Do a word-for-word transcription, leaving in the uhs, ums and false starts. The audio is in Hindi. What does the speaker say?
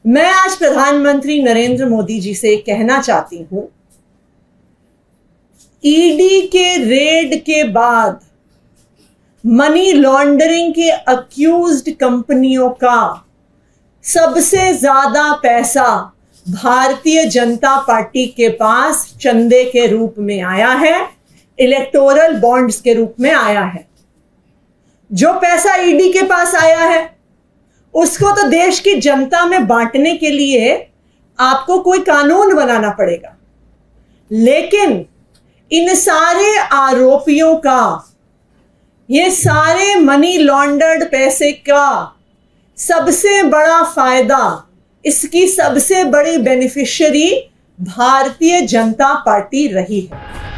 मैं आज प्रधानमंत्री नरेंद्र मोदी जी से कहना चाहती हूं, ईडी के रेड के बाद मनी लॉन्ड्रिंग के अक्यूज्ड कंपनियों का सबसे ज्यादा पैसा भारतीय जनता पार्टी के पास चंदे के रूप में आया है, इलेक्टोरल बॉन्ड्स के रूप में आया है। जो पैसा ईडी के पास आया है उसको तो देश की जनता में बांटने के लिए आपको कोई कानून बनाना पड़ेगा, लेकिन इन सारे आरोपियों का, ये सारे मनी लॉन्डर्ड पैसे का सबसे बड़ा फायदा, इसकी सबसे बड़ी बेनिफिशियरी भारतीय जनता पार्टी रही है।